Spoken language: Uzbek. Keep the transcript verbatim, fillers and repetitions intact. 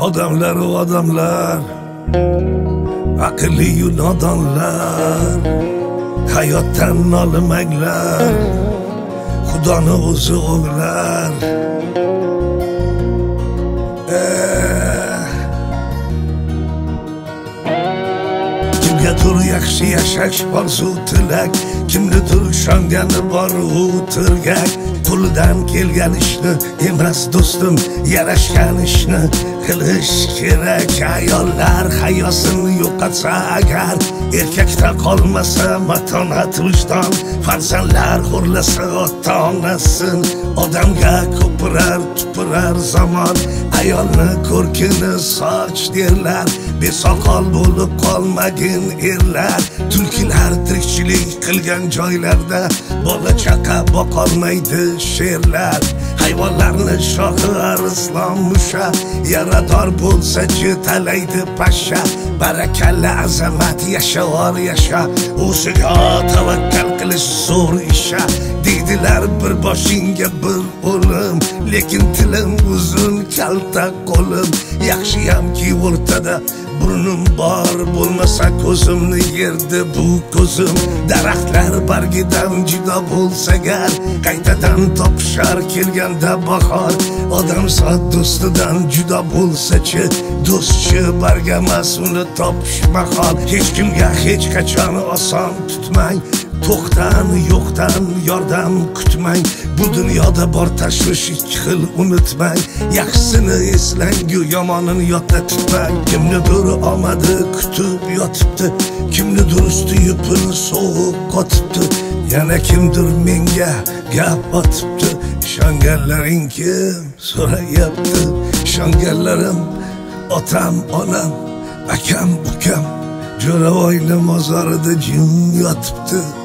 Odamlar o odamlar, aqlli-yu nodonlar, hayotdan nolmanglar, Xudoni o'zi o'g'lar. Kimgadir yaxshi yashash orzu tilak, kimnidir ishongani bor u tirgak. Qo'lidan kelgan ishni emas do'stim, yarashgan ishni qilish kerak. Ayollar hayosini yo'qotsa agar, erkakda qolmasa matonat vijdon, farzandlar xo'rlasa ota-onasin, odamga ko'pirar tupurar zamon. Ayolni ko'rkini soch derlar, besoqol bo'lib qolmagin erlar. Tulkilar tirikchilik qilgan joylarda bola chaqa boqolmaydi sherlar. Hayvonlarni shohi Arslon musha, yarador bo'lsa-chi talaydi pasha. Barakalla azamat yashavor yasha, o'ziga tavakkal qilish zo'r isha. Deydilar bir boshingga bir o'lim, lekin tilim uzun kalta qo'lim. Yaxshiyamki o'rtada burnim bor, bo'lmasa ko'zimni yerdi bu ko'zim. Daraxtlar bargidan judo bo'lsa gar, qaytadan topishar kelganda bahor. Odam zot do'stidan judo bo'lsa-chi, do'stchi bargamas uni topish mahol. Hech kimga hech qachon oson tutmang, to'xtan yo'qdan yordam kutmang. Bu dunyoda bor tashvish ikki xil unutmang. Yaxshisini eslang-yu yomonini yodda tutmang. Kimnidir omadi kutib yotibdi, kimnidir usti yupini sovuq qotibdi, yana kimdir menga gap otibdi. Ishonganlaring kim so'rayapti, ishonganlarim otam onam akam ukam. Jo'ravoyni mozorida jim yotibdi.